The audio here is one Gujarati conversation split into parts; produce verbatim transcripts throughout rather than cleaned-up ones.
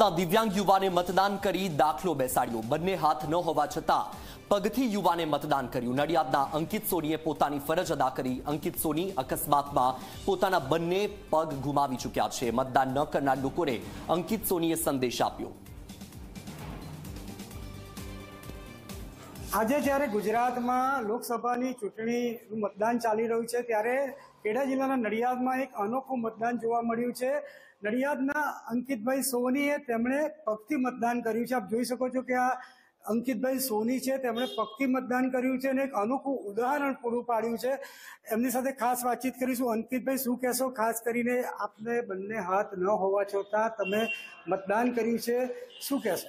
દિવ્યાંગ યુવાને મતદાન કરી દાખલો બેસાડ્યો। બંને હાથ ન હોવા છતાં પગથી યુવાને મતદાન કર્યું। નડિયાદના અંકિત સોનીએ પોતાની ફરજ અદા કરી। અંકિત સોની અકસ્માતમાં પોતાના બંને પગ ગુમાવી ચૂક્યા છે। મતદાન ન કરનાર લોકોને અંકિત સોનીએ સંદેશ આપ્યો। આજે જ્યારે ગુજરાતમાં લોકસભાની ચૂંટણીનું મતદાન ચાલી રહ્યું છે ત્યારે ખેડા જિલ્લાના નડિયાદમાં એક અનોખું મતદાન જોવા મળ્યું છે। નડિયાદના અંકિતભાઈ સોનીએ તેમણે પગથી મતદાન કર્યું છે। આપ જોઈ શકો છો કે આ અંકિતભાઈ સોની છે, તેમણે પગથી મતદાન કર્યું છે અને એક અનોખું ઉદાહરણ પૂરું પાડ્યું છે। એમની સાથે ખાસ વાતચીત કરીશું। અંકિતભાઈ, શું કહેશો? ખાસ કરીને આપને બંને હાથ ન હોવા છતાં તમે મતદાન કર્યું છે, શું કહેશો?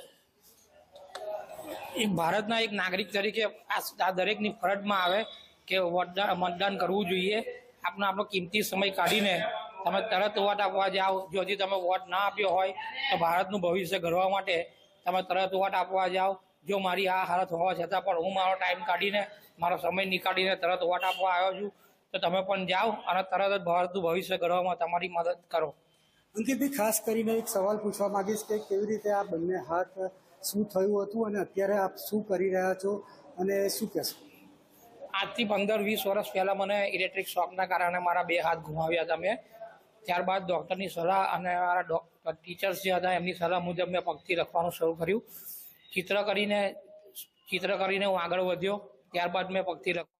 એક ભારતના એક નાગરિક તરીકે આ દરેકની ફરજમાં આવે કે મતદાન કરવું જોઈએ। આપનો આપણો કિંમતી સમય કાઢીને તમે તરત વોટ આપવા જાઓ। જો હજી તમે વોટ ના આપ્યો હોય તો ભારતનું ભવિષ્ય ઘડવા માટે તમે તરત વોટ આપવા જાઓ। જો મારી આ હાલત હોવા છતાં પણ હું મારો ટાઈમ કાઢીને મારો સમય નીકાળીને તરત વોટ આપવા આવ્યો છું, તો તમે પણ જાઓ અને તરત જ ભારતનું ભવિષ્ય ઘડવામાં તમારી મદદ કરો। અંકિતભાઈ, ખાસ કરીને એક સવાલ પૂછવા માંગીશ કે કેવી રીતે આ બંને હાથ શું થયું હતું અને અત્યારે આપ શું કરી રહ્યા છો અને શું કહેશો? આજથી પંદર વીસ વર્ષ પહેલાં મને ઇલેક્ટ્રિક શોકના કારણે મારા બે હાથ ગુમાવ્યા હતા મેં। ત્યારબાદ ડૉક્ટરની સલાહ અને મારા ડૉક્ટર ટીચર્સ જે હતા એમની સલાહ મુજબ મેં પગથી લખવાનું શરૂ કર્યું। ચિત્ર કરીને ચિત્ર કરીને હું આગળ વધ્યો। ત્યારબાદ મેં પગથી લખ